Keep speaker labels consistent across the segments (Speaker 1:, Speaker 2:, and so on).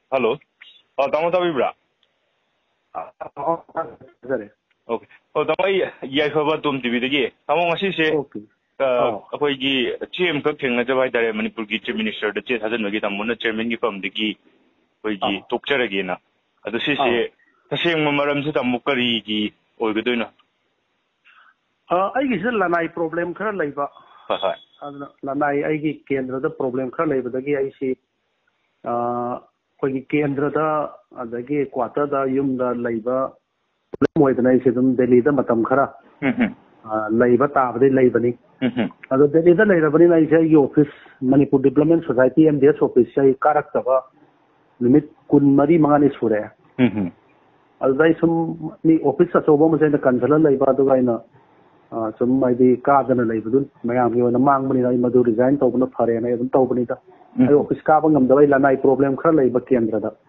Speaker 1: Hello. Tamo tabibra. Okay. Tamo yai khaba tum TV dagi. Tamo ngasi se. Okay. Akhoi GM ka thengna jawai dare Manipur gi Chief Minister da che thajan gi tamo na chairman gi pam dagi khoi gi tokcharagi na. Adu se taseng maram se tamo kari gi oigadoina.
Speaker 2: Ai gi lanai problem khara leiba.
Speaker 1: Ha.
Speaker 2: Lanai ai gi kendra da problem khara leiba dagi ai si khoi kendra da adagi quarter da yum da leiba problem oidana ai se dum Delhi da matam khara leiba ta bade leiba ni ado Delhi da leira bani ai se office Manipur Development Society MDS office sai karak taba limit kun mari mangani sure ado dai sum ni office sa sobo ma se da kansala leiba do gaina sum mai di ka dana leiba dun mayam gi na mang bani ai madu resign to bana phare na dum to bani da ai office ka bangam da la nai problem khara leiba kendra da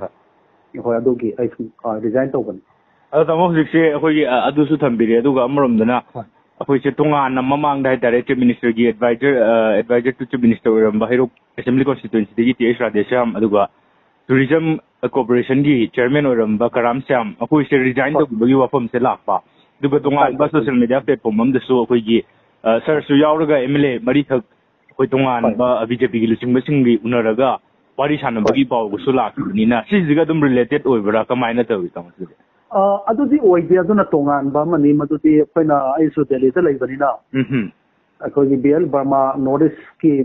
Speaker 2: hoi adugi ai resign to bani
Speaker 1: tamo hojikse akhoi adusu thambire aduga amromdana akhoi se tongan mamang dai Chief Minister gi advisor to Chief Minister oramba Hairok Assembly Constituency gi TS Radesham aduga Tourism Corporation gi chairman oramba Karam Syam akhoi se resign to gi wafam se lakpa aduga tongan ba social media platform am dasu akhoi gi sir su yauraga MLA mari thak akhoi tongan ba BJP gi luching basing gi unaraga wari sanabagi paw gu su lakni na sijiga dum related oibra kamaina tawi tamo
Speaker 2: adudi oide aduna tongan ba mani madudi koina aisu Delhi da leibani na akoi BL Burma Northeast ki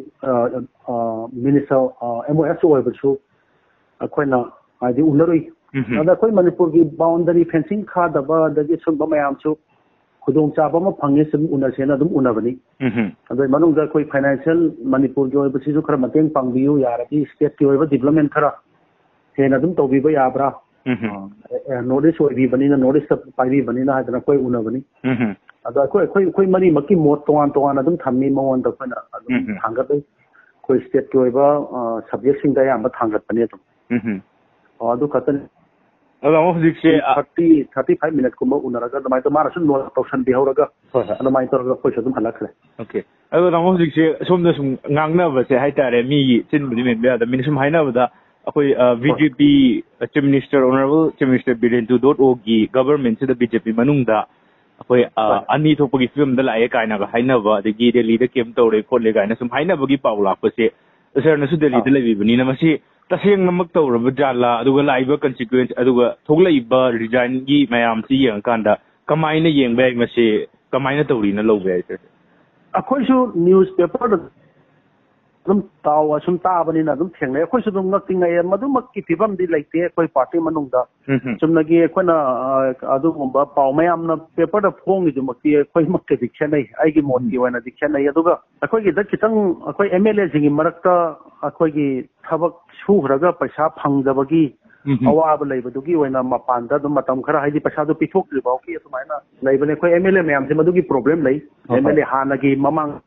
Speaker 2: minister MOS oibasu koina adi unarui ada koi Manipur ki boundary fencing kha da ba da gi sum ba mayam chu khudong cha ba ma phange sim unasena dum unabani adai manung da koi financial Manipur gi oibasi ju khara mateng pangbiu yarati state ki oiba development khara hena dum tobi ba yabra notice oibi bani na notice paibi bani na hadana koi una bani ada koi mani maki mot toan adum thammi mawon da kona adum thangat koi state ki oiba subject sing da yamba thangat bani adum adu khatan
Speaker 1: ada mo hojikse
Speaker 2: 35 minute kuma unaraga da mai to mara sun no option bi horaga ada mai to koi sadum halakre
Speaker 1: okay ada mo hojikse somna sum ngangna ba se haitare mi chin budi me da min sum haina ba da akhoi VGP Chief Minister Honorable Chief Minister Birentu.org gi government se da BJP manungda akhoi ani thopagi film da lae kaina ga haina ba dagi Delhi da kem tore kholle gaina sum haina bagi paula pa se sir na su Delhi da lebi bani na masi taseng namak tawra ba jala aduga laiba consequence aduga thoglai ba resign gi mayam si yang kanda kamaina yeng ba masi kamaina tawri na lo ba sir
Speaker 2: akhoi su newspaper dum tawa sum ta bani na dum thengne khoi su dum ngak tingai madu mak ki phibam di laite koi party manung da sumnagi khona adu gumba paw mayam na paper da phong gi dum ki khoi mak ke diksha nei ai gi mon gi wana diksha nei aduga akhoi gi da kitang akhoi MLA jingi marakta akhoi gi thabak su hraga paisa phangdabagi awab leibadu gi wana mapan da dum matam khara haidi paisa du pithok ri baw ki sumaina leibane khoi MLA mayam se madu gi problem lei MLA hanagi mamang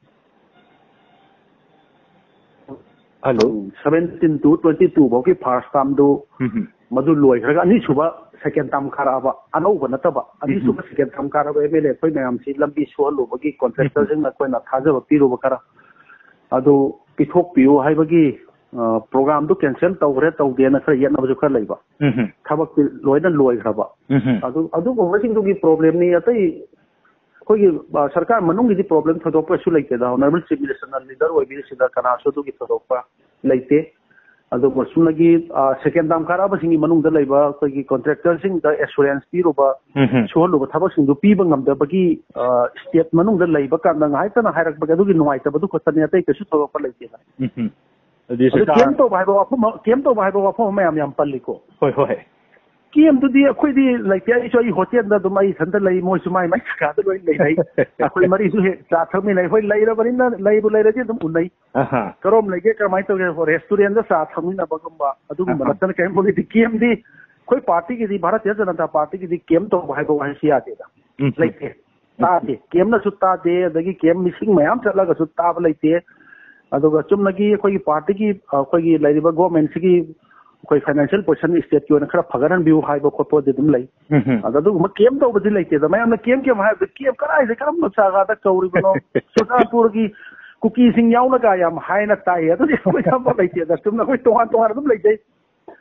Speaker 1: hello
Speaker 2: 17 to 22 bo ki first time do madu loi khara ani suba second time khara ba anau ba nataba ani suba second time khara ba MLA khoi mayam si lambi so lo bagi contractor jing na koina thaja ba piru ba khara adu pithok piu hai bagi program do cancel tawre tawde na khara yena ba khara leiba thabak loi dan loi khara ba adu ko wasing do gi problem ni atai koi sarkar manung gi problem thadok pa su leite da honorable chief minister na leader oi bi sida kana so do gi thadok pa leite ado ko su lagi second dam khara ba singi manung da leiba koi gi contractor sing da assurance pi ro ba so lo ba thabak sing do pi ba ngam da bagi state manung da leiba ka na ngai ta na hairak ba do gi nuai ta ba du ko tani atai ke su thadok pa leite na
Speaker 1: adi sarkar
Speaker 2: kem to bai ba phom mayam yam palli ko
Speaker 1: hoi
Speaker 2: kem to di akhoi di like ai so I hotel da dum ai santa lai mo su mai ka da loi lai akhoi mari su he cha thak mi lai hoi lai ra bani na lai bu lai ra je dum unai karom lai ge ka mai to restaurant da sa thak mi na ba gamba adu gum na tan kem boli di kem di koi party ki di Bharatiya Janata Party ki di kem to bai ba han sia de da like ta de kem na su ta de da gi kem missing mayam chatla ga su ta ba lai te adu ga chum nagi koi party ki koi gi lai ba government ki koi financial position state ki ona khara phagaran biu hai ba khoto de dum lai adu ma kem to ba di lai te da mayam na kem hai kem karai se karam no cha ga da kauri bano Sudapur ki cookie sing yaw na ga yam hai na tai adu koi kam ba lai te da tum na koi to han dum lai te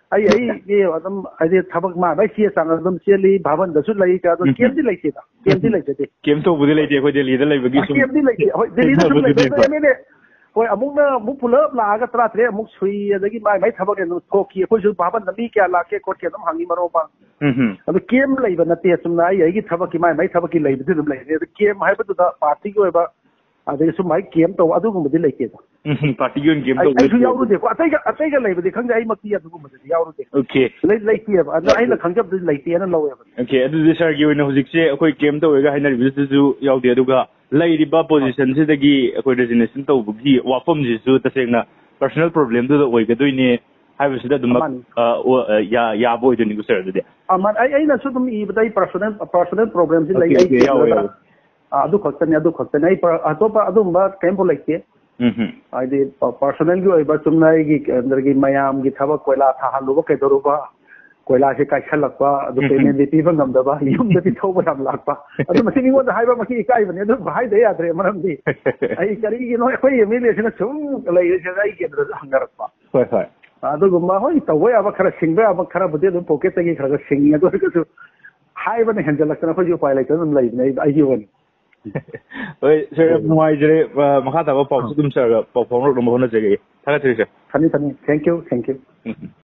Speaker 2: ꯑꯩ ꯑꯗꯨꯝ ꯍꯥꯏꯗꯤ ꯊꯕꯛ ꯃꯥ ꯆꯦ ꯆꯥꯡ ꯑꯗꯨꯝ ꯆꯦꯜꯂꯤ ꯚꯥꯕꯟꯗꯁꯨ ꯂꯩ ꯑꯗꯣ ꯀꯦꯝꯗꯤ ꯂꯩꯇꯦꯗ ꯀꯦꯝꯗꯤ ꯂꯩꯖꯗꯦ
Speaker 1: ꯀꯦꯝ ꯇꯧꯕꯗꯤ ꯂꯩꯇꯦ ꯑꯩꯈꯣꯏ ꯗꯦꯜꯂꯤꯗ ꯂꯩꯕꯒꯤ ꯁꯨꯝ
Speaker 2: ꯀꯦꯝꯗꯤ ꯂꯩꯇꯦ ꯍꯣꯏ ꯗꯦꯜꯂꯤꯗ ꯁꯨꯝ ꯂꯩꯕ ꯑꯦꯝ ꯍꯣꯏ ꯑꯃꯨꯛ ꯄꯨꯂꯞ ꯂꯥꯛꯑꯒ 13 ꯑꯃꯨꯛ ꯁꯨꯏ ꯑꯗꯒꯤ ꯃꯥꯏ ꯊꯕꯛ ꯑꯗꯨꯝ ꯊꯣꯛꯈꯤ ꯑꯩꯈꯣꯏꯁꯨ ꯚꯥꯕꯟꯗ ꯃꯤ ꯀꯌꯥ ꯂꯥꯛꯀꯦ ꯈꯣꯠꯀꯦ ꯑꯗꯨꯝ ꯍꯪꯉꯤ ꯃꯔꯣꯛ ꯃꯄꯥꯡ ꯑꯗꯨ ꯀꯦꯝ ꯂꯩꯕ ꯅꯠꯇꯦ ꯆꯨꯝꯅ ꯑꯩꯒꯤ ꯊꯕꯛꯀꯤ ꯃꯥꯏ ꯊꯕꯛꯀꯤ ꯂꯩꯕꯗꯤ ꯑꯗꯨꯝ ꯂꯩꯔꯦ ꯑꯗꯨ ꯀꯦꯝ ꯍꯥꯏꯕꯗꯨꯗ ꯄꯥꯔꯇꯤꯒꯤ ꯑꯣꯏꯕ ꯑꯗꯒꯤ ꯁꯨꯝ ꯀꯦꯝ ꯇꯧꯕ ꯑꯗꯨꯒꯨꯝꯕꯗꯤ ꯂꯩꯇꯦꯗ
Speaker 1: ꯄꯥꯔꯇꯤꯒꯤ ꯑꯣꯏꯅ ꯀꯦꯝ ꯇꯧꯕ
Speaker 2: ꯑꯩꯁꯨ ꯌꯥꯎꯔꯨꯗꯦꯀꯣ ꯑꯇꯩꯒ ꯂꯩꯕꯗꯤ ꯈꯪꯗꯦ ꯑꯩꯃꯛꯇꯤ ꯑꯗꯨꯒꯨꯝꯕꯗꯗꯤ ꯌꯥꯎꯔꯨꯗꯦ
Speaker 1: ꯑꯣꯀꯦ
Speaker 2: ꯂꯩꯇꯦꯕ ꯑꯗꯣ ꯑꯩꯅ ꯈꯪꯖꯕꯗꯤ ꯂꯩꯇꯦꯅ ꯂꯧꯋꯦꯕ
Speaker 1: ꯑꯣꯀே ꯑꯗꯨꯗꯤ ꯁꯥꯔꯒꯤ ꯑꯣꯏꯅ ꯍꯧꯖꯤꯛꯁꯦ ꯑꯩꯈꯣꯏ ꯀꯦꯝ ꯇꯧꯔꯒ ꯍꯥꯏꯅꯔꯤꯕꯁꯤꯁꯨ ꯌꯥꯎꯗꯦ ꯑꯗꯨꯒ ꯂꯩꯔꯤꯕ ꯄꯣꯖꯤꯁꯟꯁꯤꯗꯒꯤ ꯑꯩꯈꯣꯏ ꯔꯦꯖꯤꯒꯅꯦꯁꯟ ꯇꯧꯕꯒꯤ ꯋꯥꯐꯝꯁꯤꯁꯨ ꯇꯁꯦꯡꯅ ꯄꯔꯁꯣꯅꯦꯜ ꯄ꯭ꯔꯣꯕ꯭ꯂꯦꯝꯗꯨꯗ ꯑꯣꯏꯒꯗꯣꯏꯅꯦ ꯍꯥꯏꯕꯁꯤꯗ ꯑꯗꯨꯃꯛ ꯌꯥꯕ ꯑꯣꯏꯗꯣꯏꯅꯤꯀꯣ ꯁꯥꯔ ꯑꯗꯨꯗꯤ
Speaker 2: ꯑꯩꯅꯁꯨ ꯑꯗꯨꯝ ꯏꯕꯗ ꯑꯩ ꯄꯔꯁꯣꯅꯦल ꯄ꯭ꯔꯣꯕ꯭ꯂꯦꯝꯁꯤ ꯂꯩ ꯑꯩ ꯑꯗꯨ ꯈꯛꯇꯅꯤ ꯑꯩ ꯑꯇꯣꯞꯄ ꯑꯗꯨꯝꯕ ꯀꯩꯝꯐꯥꯎ ꯂꯩꯇꯦ ꯍꯥꯏꯗꯤ ꯄꯔꯁꯣꯅꯦꯜꯒꯤ ꯑꯣꯏꯕ ꯆꯨꯝꯅ ꯑꯩꯒꯤ ꯃꯌꯥꯝꯒꯤ ꯊꯕꯛ ꯀꯣꯏꯂꯥ ꯊꯥꯍꯜꯂꯨꯕ ꯀꯩꯗꯧꯔꯨꯕ ꯀꯣꯏꯂꯥꯁꯦ ꯀꯥꯏꯁꯜꯂꯛꯄ ꯑꯗꯨ ꯄꯦꯃꯦꯟꯗꯤ ꯄꯤꯕ ꯉꯝꯗꯕ ꯌꯨꯝꯗꯗꯤ ꯊꯧꯕ ꯌꯥꯝ ꯂꯥꯛꯄ ꯑꯗꯨ ꯃꯁꯤ ꯃꯤꯉꯣꯟꯗ ꯍꯥꯏꯕꯃꯛꯀꯤ ꯏꯀꯥꯏꯕꯅꯤ ꯑꯗꯨ ꯍꯥꯏꯗ ꯌꯥꯗ꯭ꯔꯦ ꯃꯔꯝꯗꯤ ꯑꯩ ꯀꯔꯤꯒꯤꯅꯣ ꯑꯩꯈꯣꯏ ꯑꯦꯝ ꯑꯦꯜ ꯑꯦꯁꯤꯅ ꯁꯨꯝ ꯂꯩꯔꯤꯁꯤꯅ ꯑꯩ ꯀꯦꯟꯗ꯭ꯔꯗ ꯍꯪꯅꯔꯛꯄ
Speaker 1: ꯍꯣꯏ
Speaker 2: ꯑꯗꯨꯒꯨꯝꯕ ꯍꯣꯏ ꯇꯧꯕ ꯌꯥꯕ ꯈꯔ ꯁꯤꯡꯕ ꯌꯥꯕ ꯈꯔꯕꯨꯗꯤ ꯑꯗꯨꯝ ꯄꯣꯀꯦꯠꯇꯒꯤ ꯈꯔ ꯁꯤꯡꯉꯤ ꯑꯗꯨ ꯑꯣꯏꯔꯒꯁꯨ ꯍꯥꯏꯕꯅ ꯍꯦꯟꯖꯜꯂꯛꯇꯅ ꯑꯩꯈꯣꯏꯁꯨ ꯎꯄꯥꯏ ꯂꯩꯇꯅ ꯑꯗꯨꯝ ꯂꯩꯕꯅꯦ ꯑꯩꯒꯤ ꯑꯣꯏꯅ
Speaker 1: ꯍꯣꯏ ꯁꯥꯔ ꯌꯥꯝ ꯅꯨꯡꯉꯥꯏꯖꯔꯦ ꯃꯈꯥ ꯇꯥꯕ ꯄꯥꯎꯁꯨ ꯑꯗꯨꯝ ꯁꯥꯔꯒ ꯄꯥꯎ ꯐꯥꯎꯅꯔꯛꯅꯕ ꯍꯣꯠꯅꯖꯒꯦ ꯊꯥꯒꯠꯆꯔꯤ ꯁꯥꯔ
Speaker 2: ꯐꯅꯤ ꯊꯦꯡꯛ ꯌꯨ